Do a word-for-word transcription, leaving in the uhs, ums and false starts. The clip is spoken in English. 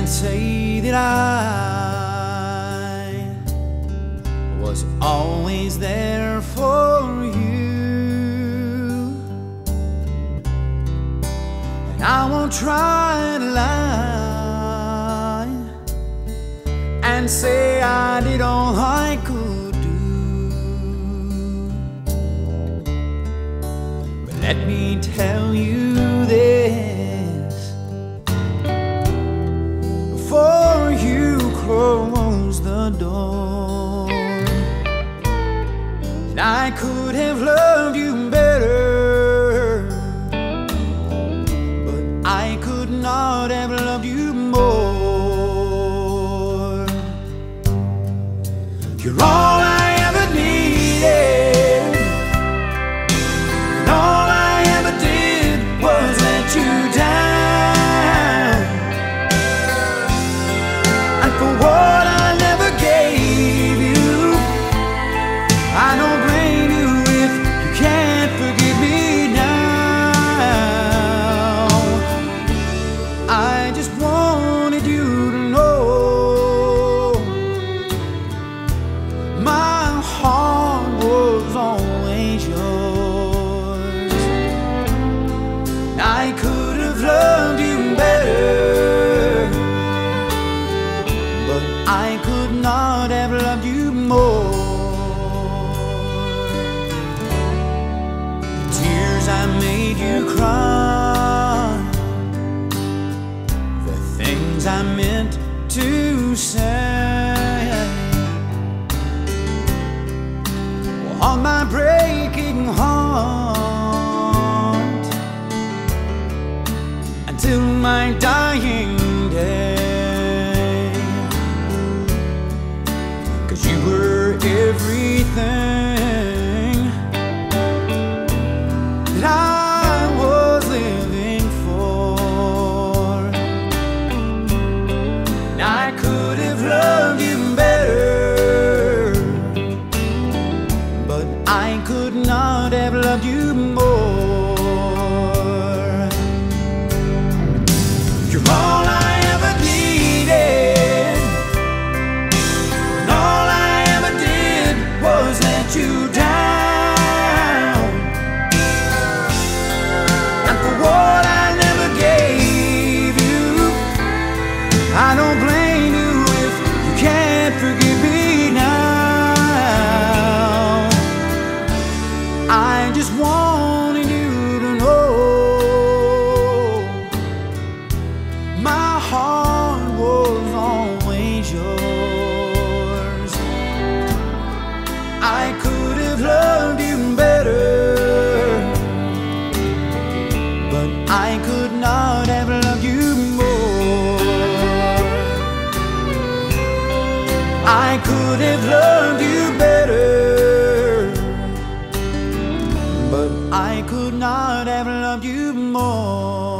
can say that I was always there for you, and I won't try to lie and say I did all I could do. But let me tell you this, before you close the door, and I could have loved you better, but I could not have loved you more. You're all I ever needed, and all I ever did was let you down. And for what I never gave you, I don't blame you if you can't forgive me now. I just wanted you to know my heart was always yours. I could have loved you better, but I could not have loved you more. The tears I made you cry, the things I meant to say, on my breaking heart until my dying day. 'Cause you were everything that I was living for, and I could have loved you better, but I could not have loved you more. You're all I ever needed, and all I ever did was let you down. And for what I never gave you, I don't blame you if you can't forgive me now. I just wanted you to know my heart was always yours. I could have loved you better, but I could not have loved you more. I could have loved you better, but I could not have loved you more.